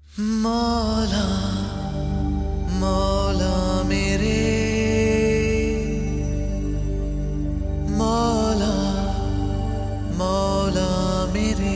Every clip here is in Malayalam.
मौला मौला मेरे मौला मौला मेरे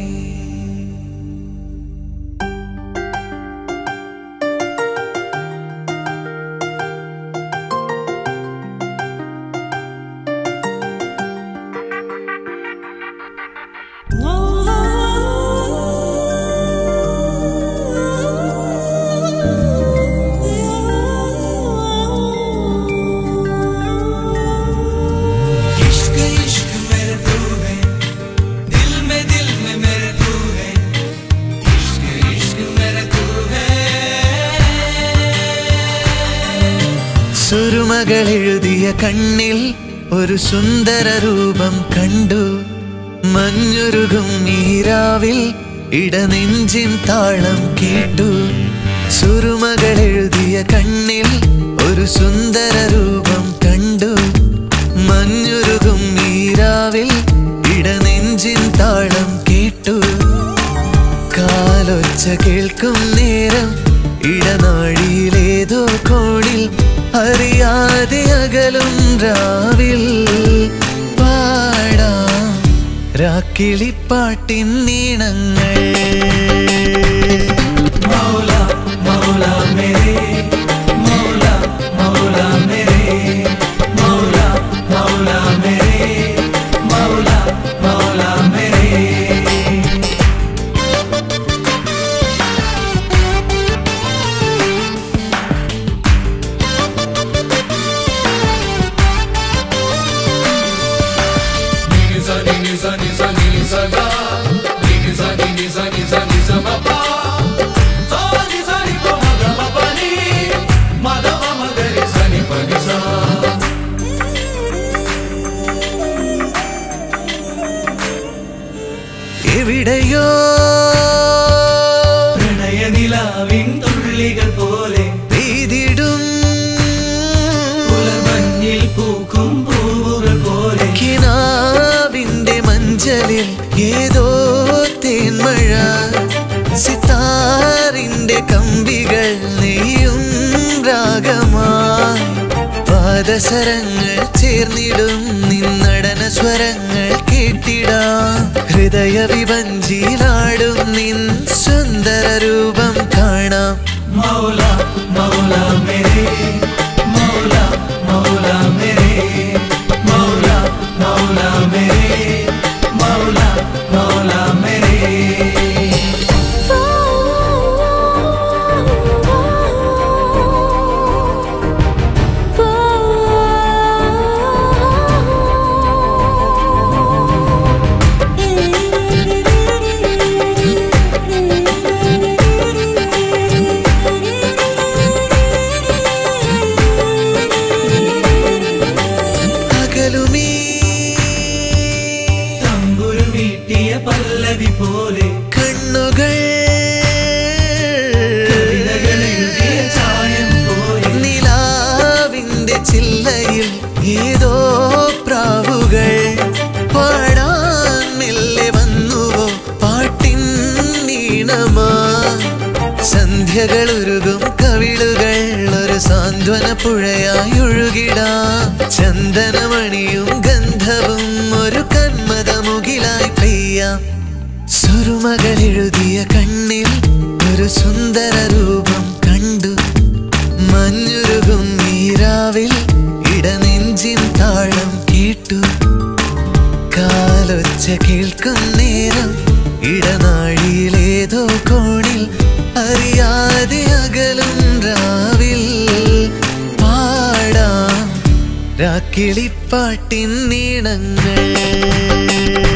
സുരുമകളെഴുതിയ കണ്ണിൽ ഒരു സുന്ദര രൂപം കണ്ടു. മഞ്ഞുരുകും നീരാവിൽ ഇടനെഞ്ചിൻ താളം കേട്ടു. സുരുമകളെഴുതിയ കണ്ണിൽ ഒരു സുന്ദര രൂപം കണ്ടു. മഞ്ഞുരുകും നീരാവിൽ ഇടനെഞ്ചിൻ താളം കേട്ടു. കാലൊച്ച കേൾക്കും നേരം ഇടനാഴിയിലേതോ കോണിൽ അറിയാതെ അകലും രാവിൽ പാടാം രാക്കിളിപ്പാട്ടിൻ നീണങ്ങൾ. മൗലാ മൗലാ മേരേ മൗലാ മൗലാ മേരേ മൗലാ മൗലാ മേരേ മൗലാ മൗലാ മേരേ. എവിടെയോ പ്രണയനിലാവിൻ തുള്ളികൾ പോലെ പെയ്തിടും പുലർമഞ്ഞിൽ പൂക്കും പൂവുകൾ പോലെ കിനാവിന്റെ മഞ്ചലിൽ ഏതോ തേന്മഴ സിത്താറിന്റെ കമ്പികൾ നെയ്യും രാഗമായി പാദസരങ്ങൾ ചേർന്നിടും നിന്നടന സ്വരങ്ങൾ കേട്ടിടാം. ഹൃദയ വിഭഞ്ചിയിലാടും നിൻ സുന്ദര രൂപം കാണാം. മൗലാ മൗലാ മേരേ മൗലാ മൗലാ മേരേ മൗലാ മൗലാ മേരേ മൗലാ മൗലാ മേരേ. പല്ലവി പോലെ കണ്ണുകൾ ചായം പോലെ നിലാവിന്റെ ചില്ലയിൽ ഏതോ പ്രാവുകൾ പാടാൻ മെല്ലെ വന്നുവോ പാട്ടിൻ നീണമാ. സന്ധ്യകൾ ഉരുകും കവിളുകൾ ഒരു സാന്ത്വന പുഴയായി ഒഴുകിടാം. ചന്ദനമണിയും ഗന്ധവും ഒരു കന്മദമുകിലായി പെയ്യാം. സുരുമകളെഴുതിയ കണ്ണിൽ ഒരു സുന്ദര രൂപം കണ്ടു. മഞ്ഞുരുകും നീരാവിൽ ഇടനെഞ്ചിൻ താളം കേട്ടു. കാലൊച്ച കേൾക്കും നേരം ഇടനാഴിയിലേതോ കോണിൽ അറിയാതെ അകലും രാവിൽ പാടാം രാക്കിളിപ്പാട്ടിൻ നീണങ്ങൾ.